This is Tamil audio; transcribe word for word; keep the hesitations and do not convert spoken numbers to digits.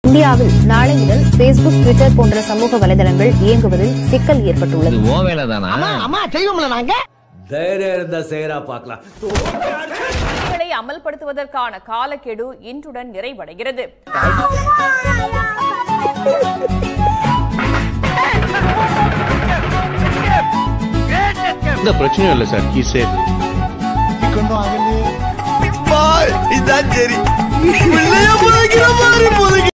இந்தியாவில் நாளை முதல் பேஸ்புக், ட்விட்டர் போன்ற சமூக வலைதளங்கள் இயங்குவதில் சிக்கல் ஏற்பட்டுள்ளது. அமல்படுத்துவதற்கான காலக்கெடு இன்றுடன் நிறைவடைகிறது. இந்த பிரச்சனையும் இல்ல சார். ஹி சேட் இதான் சரி.